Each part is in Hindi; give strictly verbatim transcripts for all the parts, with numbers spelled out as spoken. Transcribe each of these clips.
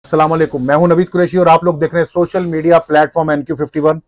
अस्सलाम वालेकुम, मैं हूं नवीद कुरैशी और आप लोग देख रहे हैं social media platform N Q fifty one.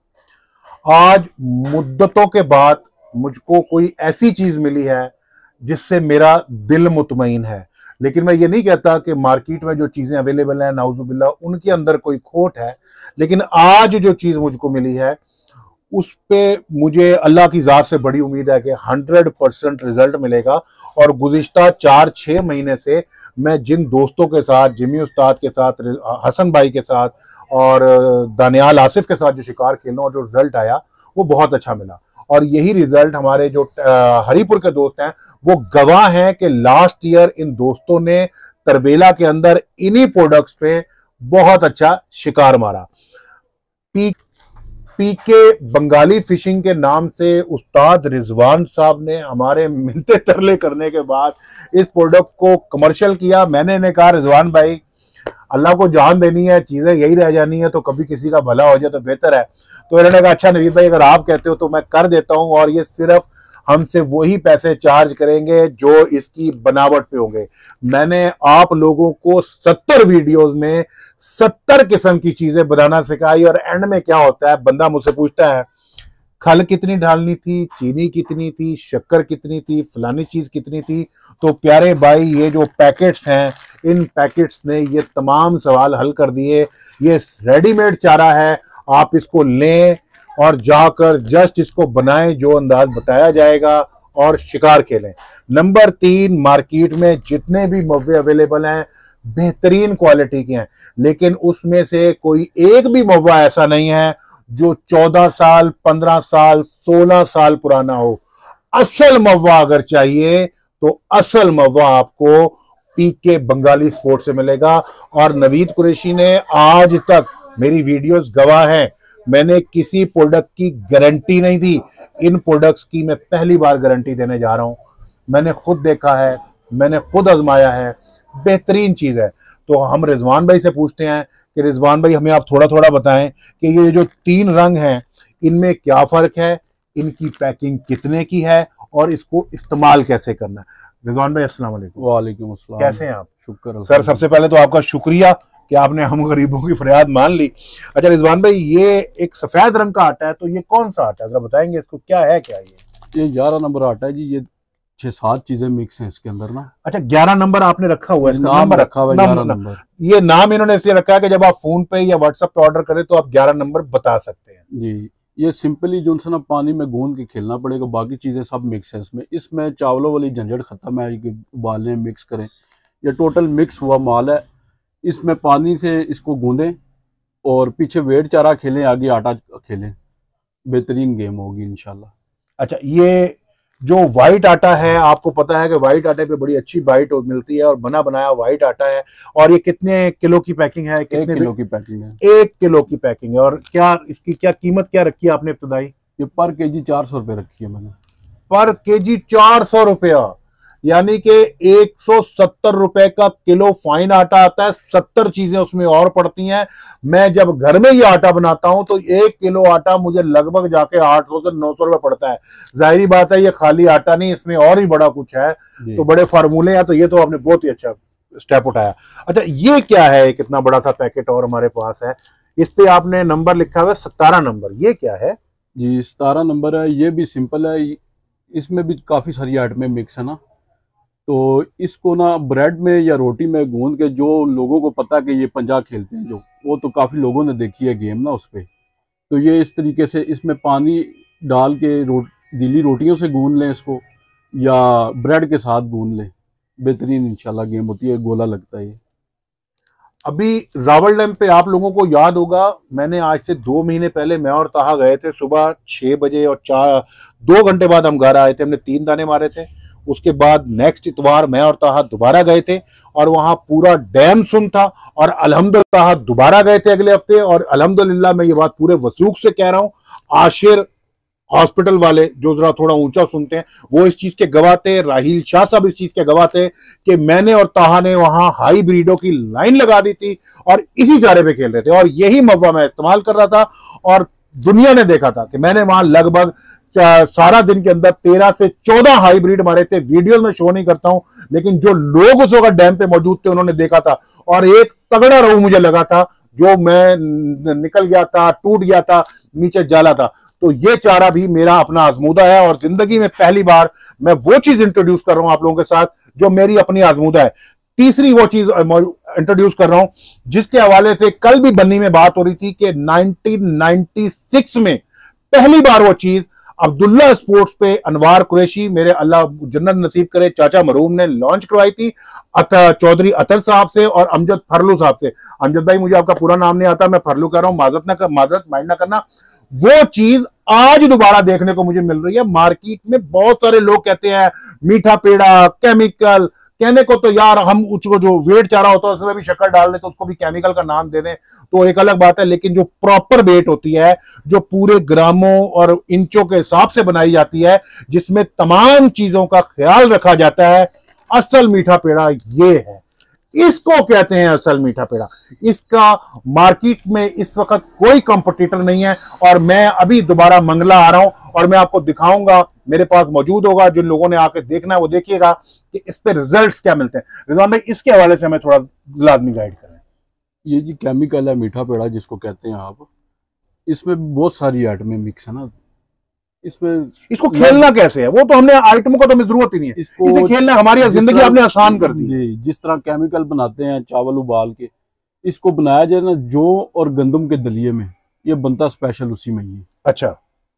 आज मुद्दतों के बाद मुझको कोई ऐसी चीज मिली है जिससे मेरा दिल मुतमईन है। लेकिन मैं ये नहीं कहता कि मार्केट में जो चीजें अवेलेबल हैं नाउजुबिल्लाह उनके अंदर कोई खोट है, लेकिन आज जो चीज मुझको मिली है उस पे मुझे अल्लाह की ज़ात से बड़ी उम्मीद है कि हंड्रेड परसेंट रिजल्ट मिलेगा। और गुज़िश्ता चार छः महीने से मैं जिन दोस्तों के साथ, जिमी उस्ताद के साथ, हसन भाई के साथ और दानियाल आसिफ के साथ जो शिकार खेलना और जो रिजल्ट आया वो बहुत अच्छा मिला। और यही रिजल्ट हमारे जो हरीपुर के दोस्त हैं वो गवाह हैं कि लास्ट ईयर इन दोस्तों ने तरबेला के अंदर इन्हीं प्रोडक्ट्स पे बहुत अच्छा शिकार मारा। पी पीके बंगाली फिशिंग के नाम से उस्ताद रिजवान साहब ने हमारे मिलते तरले करने के बाद इस प्रोडक्ट को कमर्शियल किया। मैंने इन्हें कहा रिजवान भाई अल्लाह को जान देनी है, चीजें यही रह जानी है, तो कभी किसी का भला हो जाए तो बेहतर है। तो इन्होंने कहा अच्छा नवीद भाई अगर आप कहते हो तो मैं कर देता हूं, और ये सिर्फ हमसे वही पैसे चार्ज करेंगे जो इसकी बनावट पे होंगे। मैंने आप लोगों को सत्तर वीडियोस में सत्तर किस्म की चीजें बनाना सिखाई, और एंड में क्या होता है, बंदा मुझसे पूछता है खल कितनी डालनी थी, चीनी कितनी थी, शक्कर कितनी थी, फलानी चीज कितनी थी। तो प्यारे भाई ये जो पैकेट्स हैं, इन पैकेट्स ने ये तमाम सवाल हल कर दिए। ये रेडीमेड चारा है, आप इसको लें और जाकर जस्ट इसको बनाएं जो अंदाज बताया जाएगा और शिकार खेलें। नंबर तीन, मार्केट में जितने भी मव्वे अवेलेबल हैं बेहतरीन क्वालिटी के हैं, लेकिन उसमें से कोई एक भी मव्वा ऐसा नहीं है जो चौदह साल, पंद्रह साल, सोलह साल पुराना हो। असल मव्वा अगर चाहिए तो असल मव्वा आपको पीके बंगाली स्पोर्ट से मिलेगा। और नवीद कुरैशी ने आज तक, मेरी वीडियोस गवाह हैं, मैंने किसी प्रोडक्ट की गारंटी नहीं दी। इन प्रोडक्ट्स की मैं पहली बार गारंटी देने जा रहा हूं। मैंने खुद देखा है, मैंने खुद आजमाया है, बेहतरीन चीज है। तो हम रिजवान भाई से पूछते हैं कि रिजवान भाई हमें आप थोड़ा थोड़ा बताएं कि ये जो तीन रंग हैं इनमें क्या फर्क है, इनकी पैकिंग कितने की है और इसको इस्तेमाल कैसे करना है। रिजवान भाई अस्सलाम वालेकुम। वालेकुम अस्सलाम। कैसे हैं आप? शुक्र सर, सबसे पहले तो आपका शुक्रिया कि आपने हम गरीबों की फरियाद मान ली। अच्छा रिजवान भाई, ये एक सफेद रंग का आटा है, तो ये कौन सा आटा है, जरा बताएंगे इसको क्या है क्या ये? ये ग्यारह नंबर आटा है जी। ये छह सात चीजें मिक्स हैं इसके अंदर ना। अच्छा, ग्यारह नंबर आपने रखा हुआ है, इसका नाम नंबर रखा हुआ है ग्यारह नंबर। ये नाम इन्होंने इसलिए रखा है कि जब आप फोन पे या व्हाट्सएप पे ऑर्डर करें तो आप ग्यारह नंबर बता सकते हैं जी। ये सिंपली जो ना पानी में गूंद के खेलना पड़ेगा, बाकी चीजें सब मिक्स है इसमें। इसमें चावलों वाली झंझट खत्म है कि उबालें मिक्स करें। ये टोटल मिक्स हुआ माल है। इसमें पानी से इसको गूंदें और पीछे वेट चारा खेलें, आगे आटा खेलें, बेहतरीन गेम होगी इंशाल्लाह। अच्छा, ये जो व्हाइट आटा है, आपको पता है कि व्हाइट आटे पे बड़ी अच्छी बाइट मिलती है और बना बनाया व्हाइट आटा है। और ये कितने किलो की पैकिंग है? कितने एक किलो की पैकिंग है। एक किलो की पैकिंग है। और क्या इसकी क्या कीमत क्या रखी है आपने इब्तदाई? ये पर केजी चार सौ रुपये रखी है मैंने। पर केजी चार सौ रुपया, यानी कि एक सौ सत्तर रुपए का किलो फाइन आटा आता है। सत्तर चीजें उसमें और पड़ती हैं। मैं जब घर में ये आटा बनाता हूं तो एक किलो आटा मुझे लगभग जाके आठ सौ से नौ सौ रुपए पड़ता है। जाहिर बात है ये खाली आटा नहीं, इसमें और ही बड़ा कुछ है, तो बड़े फार्मूले हैं। तो ये तो आपने बहुत ही अच्छा स्टेप उठाया। अच्छा, ये क्या है? कितना बड़ा सा पैकेट और हमारे पास है, इस पे आपने नंबर लिखा हुआ है सतारह नंबर, ये क्या है जी? सतारह नंबर है। ये भी सिंपल है, इसमें भी काफी सारी आइटमें मिक्स है ना। तो इसको ना ब्रेड में या रोटी में गूंद के, जो लोगों को पता कि ये पंजा खेलते हैं जो, वो तो काफ़ी लोगों ने देखी है गेम ना उस पर। तो ये इस तरीके से इसमें पानी डाल के रो गीली रोटियों से गूंद लें इसको, या ब्रेड के साथ गूंद लें, बेहतरीन इंशाल्लाह गेम होती है। गोला लगता है। अभी रावल डैम पे आप लोगों को याद होगा, मैंने आज से दो महीने पहले मैं और ताहा गए थे सुबह छः बजे, और चार दो घंटे बाद हम घर आए थे। हमने तीन दाने मारे थे। उसके बाद नेक्स्ट इतवार मैं और ताहा दोबारा गए थे और वहां पूरा डैम सुन था। और अल्हम्दुलिल्लाह दोबारा गए थे अगले हफ्ते, और अल्हम्दुलिल्लाह मैं ये बात पूरे वसूख से कह रहा हूँ, आशिर हॉस्पिटल वाले जो जरा थोड़ा ऊंचा सुनते हैं वो इस चीज के गवाह थे, राहील शाह साहब इस चीज के गवाह थे कि मैंने और ताहा ने वहां हाई ब्रीडों की लाइन लगा दी थी और इसी चारे पे खेल रहे थे। और यही मव्वा मैं इस्तेमाल कर रहा था और दुनिया ने देखा था कि मैंने वहां लगभग सारा दिन के अंदर तेरह से चौदह हाइब्रिड मारे थे। वीडियो में शो नहीं करता हूं, लेकिन जो लोग उस वक्त डैम पे मौजूद थे उन्होंने देखा था, और एक तगड़ा रहू मुझे लगा था जो मैं निकल गया था, टूट गया था, नीचे जाला था। तो ये चारा भी मेरा अपना आजमूदा है, और जिंदगी में पहली बार मैं वो चीज इंट्रोड्यूस कर रहा हूं आप लोगों के साथ जो मेरी अपनी आजमूदा है। तीसरी वो चीज इंट्रोड्यूस कर रहा हूं जिसके हवाले से कल भी बन्नी में बात हो रही थी कि नाइनटीन नाइंटी सिक्स में पहली बार वो चीज अब्दुल्ला स्पोर्ट्स पे अनवार कुरैशी, मेरे अल्लाह जन्नत नसीब करे, चाचा मरूम ने लॉन्च करवाई थी चौधरी अतर साहब से और अमजद फरलू साहब से। अमजद भाई मुझे आपका पूरा नाम नहीं आता, मैं फरलू कह रहा हूं, माजरत ना कर, माजरत माइंड ना करना। वो चीज आज दोबारा देखने को मुझे मिल रही है। मार्केट में बहुत सारे लोग कहते हैं मीठा पेड़ा केमिकल, कहने को तो यार हम उसको जो वेट चारा होता है उसमें भी शक्कर डाल दें तो उसको भी केमिकल का नाम दे दें तो एक अलग बात है, लेकिन जो प्रॉपर वेट होती है, जो पूरे ग्रामों और इंचों के हिसाब से बनाई जाती है, जिसमें तमाम चीजों का ख्याल रखा जाता है, असल मीठा पेड़ा ये है। इसको कहते हैं असल मीठा पेड़ा। इसका मार्केट में इस वक्त कोई कंपटीटर नहीं है, और मैं अभी दोबारा मंगला आ रहा हूं और मैं आपको दिखाऊंगा, मेरे पास मौजूद होगा, जिन लोगों ने आके देखना है वो देखिएगा कि इस पे रिजल्ट्स क्या मिलते हैं। रिजवान भाई इसके हवाले से हमें थोड़ा लाजमी गाइड करें। ये जी केमिकल है मीठा पेड़ा जिसको कहते हैं आप, इसमें बहुत सारी आइटमें मिक्स है ना, इसमें इसको खेलना कैसे है, वो तो हमने आइटमों का तो हमें जरूरत ही नहीं है, इसको इसे खेलना हमारी जिंदगी आपने आसान कर दी। जी, जिस तरह केमिकल बनाते हैं चावल उबाल के, इसको बनाया जाए ना जौ और गंदम के दलिए में, ये बनता स्पेशल उसी में ही है। अच्छा,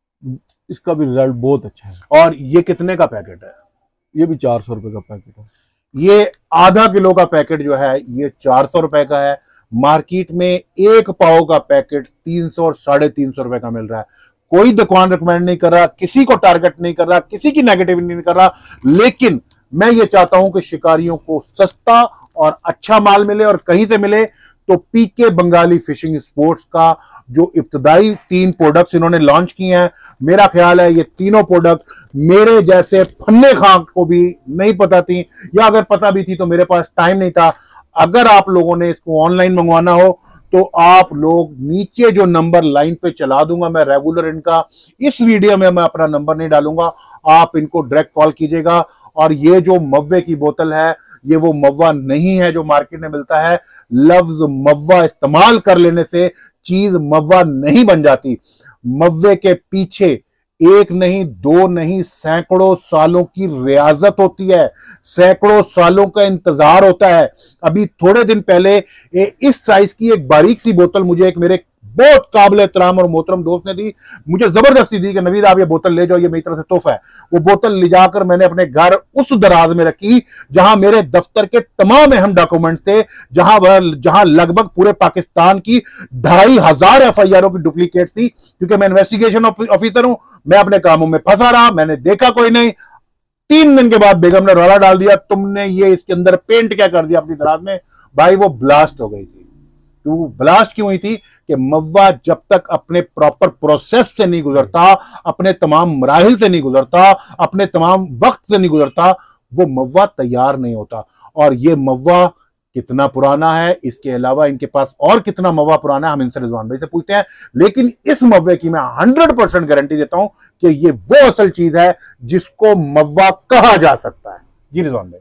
इसका भी रिजल्ट बहुत अच्छा है। और ये कितने का पैकेट है? ये भी चार सौ रुपए का पैकेट है। ये आधा किलो का पैकेट जो है ये चार सौ रुपए का है। मार्केट में एक पाव का पैकेट तीन सौ और साढ़े तीन सौ रुपए का मिल रहा है। कोई दुकान रिकमेंड नहीं कर रहा, किसी को टारगेट नहीं कर रहा, किसी की नेगेटिविटी नहीं कर रहा, लेकिन मैं ये चाहता हूं कि शिकारियों को सस्ता और अच्छा माल मिले, और कहीं से मिले तो पीके बंगाली फिशिंग स्पोर्ट्स का जो इब्तदाई तीन प्रोडक्ट्स इन्होंने लॉन्च किए हैं, मेरा ख्याल है ये तीनों प्रोडक्ट मेरे जैसे फन्ने खां को भी नहीं पता थी, या अगर पता भी थी तो मेरे पास टाइम नहीं था। अगर आप लोगों ने इसको ऑनलाइन मंगवाना हो तो आप लोग नीचे जो नंबर लाइन पे चला दूंगा मैं रेगुलर, इनका इस वीडियो में मैं अपना नंबर नहीं डालूंगा, आप इनको डायरेक्ट कॉल कीजिएगा। और ये जो मव्वे की बोतल है ये वो मव्वा नहीं है जो मार्केट में मिलता है। लफ्ज मव्वा इस्तेमाल कर लेने से चीज मव्वा नहीं बन जाती। मव्वे के पीछे एक नहीं, दो नहीं, सैकड़ों सालों की रियाजत होती है, सैकड़ों सालों का इंतजार होता है। अभी थोड़े दिन पहले इस साइज की एक बारीक सी बोतल मुझे एक मेरे बहुत काबिल एहतराम और मोहतरम दोस्त ने दी, मुझे जबरदस्ती दी कि नवीद आप ये बोतल ले जाओ, ये मेरी तरफ से तोहफा है। वो बोतल ले जाकर मैंने अपने घर उस दराज में रखी जहां मेरे दफ्तर के तमाम अहम डॉक्यूमेंट थे, जहां वह जहां लगभग पूरे पाकिस्तान की ढाई हजार एफ आई आर की डुप्लीकेट थी। क्योंकि मैं इन्वेस्टिगेशन ऑफिसर हूं, मैं अपने कामों में फंसा रहा, मैंने देखा कोई नहीं। तीन दिन के बाद बेगम ने रौला डाल दिया, तुमने ये इसके अंदर पेंट क्या कर दिया अपनी दराज में। भाई वो ब्लास्ट हो गई थी। तो ब्लास्ट क्यों हुई थी कि मव्वा जब तक अपने प्रॉपर प्रोसेस से नहीं गुजरता, अपने तमाम मराहिल से नहीं गुजरता, अपने तमाम वक्त से नहीं गुजरता, वो मव्वा तैयार नहीं होता। और ये मव्वा कितना पुराना है, इसके अलावा इनके पास और कितना मव्वा पुराना है, हम इनसे रिजवान भाई से पूछते हैं। लेकिन इस मव्वे की मैं हंड्रेड परसेंट गारंटी देता हूं कि ये वो असल चीज है जिसको मव्वा कहा जा सकता है। जी रिजवान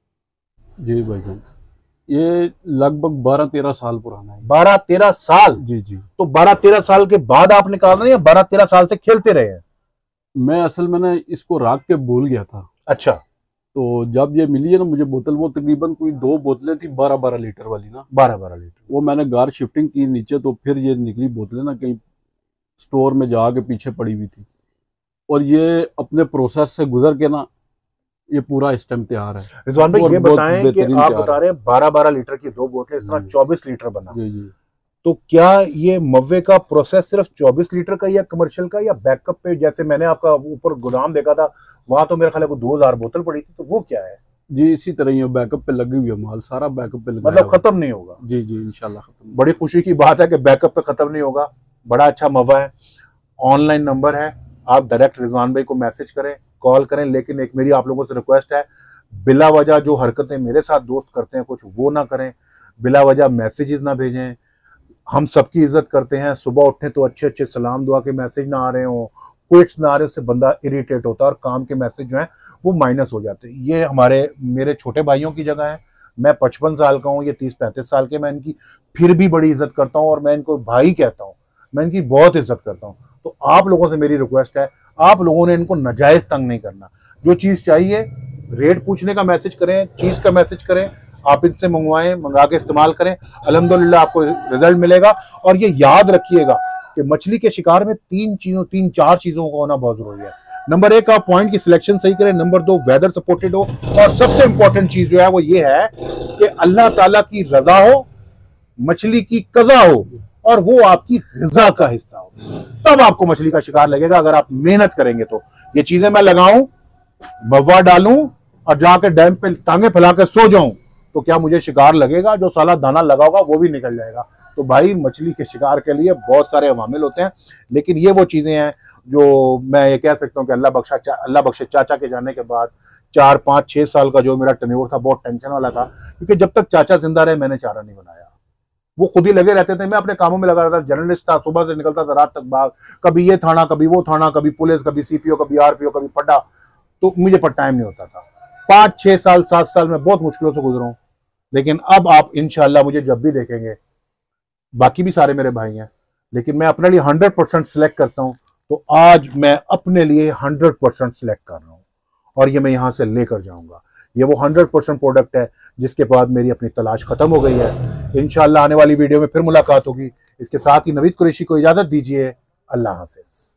भाई। जी भाईजान, ये लगभग बारह तेरह साल पुराना है। बारह तेरह साल? जी जी। तो बारह तेरह साल के बाद आप निकाल रहे हैं या बारह तेरह साल से खेलते रहे हैं? मैं असल में ना इसको राख के भूल गया था। अच्छा। तो जब ये मिली है ना मुझे बोतल, वो तकरीबन कोई दो बोतलें थी बारह बारह लीटर वाली ना, बारह बारह लीटर। वो मैंने गार शिफ्टिंग की नीचे, तो फिर ये निकली बोतलें ना कहीं स्टोर में जाके पीछे पड़ी हुई थी, और ये अपने प्रोसेस से गुजर के ना ये पूरा इस टाइम तैयार है। रिजवान भाई ये बताएं कि आप बता रहे हैं बारह बारह लीटर की दो बोतलें, इस तरह चौबीस लीटर बना। जी जी। तो क्या ये मव्वे का प्रोसेस सिर्फ चौबीस लीटर का या कमर्शियल का, या बैकअप पे जैसे मैंने आपका ऊपर गोदाम देखा था वहां तो मेरे ख्याल है दो हजार बोतल पड़ी थी, तो वो क्या है? जी इसी तरह ही बैकअप पे लगी हुई है माल, सारा बैकअप पे लगा, मतलब खत्म नहीं होगा? जी जी इंशाल्लाह खत्म। बड़ी खुशी की बात है कि बैकअप पे खत्म नहीं होगा। बड़ा अच्छा मव्वा है। ऑनलाइन नंबर है, आप डायरेक्ट रिजवान भाई को मैसेज करें, कॉल करें। लेकिन एक मेरी आप लोगों से रिक्वेस्ट है, बिला वजह जो हरकतें मेरे साथ दोस्त करते हैं कुछ वो ना करें, बिला वजह मैसेजेस ना भेजें। हम सबकी इज्जत करते हैं, सुबह उठे तो अच्छे अच्छे सलाम दुआ के मैसेज ना आ रहे हो, क्विट्स ना आ रहे, उससे बंदा इरिटेट होता है और काम के मैसेज जो है वो माइनस हो जाते हैं। ये हमारे मेरे छोटे भाइयों की जगह है। मैं पचपन साल का हूँ, ये तीस पैंतीस साल के, मैं इनकी फिर भी बड़ी इज्जत करता हूँ और मैं इनको भाई कहता हूँ, मैं इनकी बहुत इज्जत करता हूँ। तो आप लोगों से मेरी रिक्वेस्ट है, आप लोगों ने इनको नाजायज तंग नहीं करना। जो चीज़ चाहिए रेट पूछने का मैसेज करें, चीज़ का मैसेज करें, आप इनसे मंगवाएं, मंगा के इस्तेमाल करें, अल्हम्दुलिल्लाह आपको रिजल्ट मिलेगा। और ये याद रखिएगा कि मछली के शिकार में तीन चीज़ों तीन चार चीज़ों का होना बहुत जरूरी है। नंबर एक, आप पॉइंट की सिलेक्शन सही करें। नंबर दो, वेदर सपोर्टेड हो। और सबसे इंपॉर्टेंट चीज जो है वो ये है कि अल्लाह ताला की रजा हो, मछली की कजा हो और वो आपकी ग़िज़ा का हिस्सा हो, तब आपको मछली का शिकार लगेगा। अगर आप मेहनत करेंगे तो ये चीजें मैं लगाऊं, बवा डालूं और जाके डैम पे टांगे फैला के सो जाऊं तो क्या मुझे शिकार लगेगा? जो साला दाना लगा होगा वो भी निकल जाएगा। तो भाई मछली के शिकार के लिए बहुत सारे अवामिल होते हैं, लेकिन ये वो चीजें हैं जो मैं ये कह सकता हूँ कि अल्लाह बख्शा अल्लाह बख्शे चाचा के जाने के बाद चार पाँच छः साल का जो मेरा टेन्योर था बहुत टेंशन वाला था, क्योंकि जब तक चाचा जिंदा रहे मैंने चारा नहीं बनाया। वो खुद ही लगे रहते थे, मैं अपने कामों में लगा रहता था, जर्नलिस्ट था, सुबह से निकलता था रात तक बाग, कभी ये थाना कभी वो थाना, कभी पुलिस, कभी सीपीओ, कभी आरपीओ, कभी पड्डा, तो मुझे पर टाइम नहीं होता था। पाँच छः साल सात साल में बहुत मुश्किलों से गुजरा हूँ, लेकिन अब आप इंशाल्लाह मुझे जब भी देखेंगे, बाकी भी सारे मेरे भाई हैं, लेकिन मैं अपने लिए हंड्रेड परसेंट सिलेक्ट करता हूँ। तो आज मैं अपने लिए हंड्रेड परसेंट सिलेक्ट कर रहा हूँ और ये मैं यहाँ से लेकर जाऊँगा। ये वो हंड्रेड परसेंट प्रोडक्ट है जिसके बाद मेरी अपनी तलाश खत्म हो गई है। इंशाल्लाह आने वाली वीडियो में फिर मुलाकात होगी। इसके साथ ही नवीद कुरैशी को इजाज़त दीजिए। अल्लाह हाफिज़।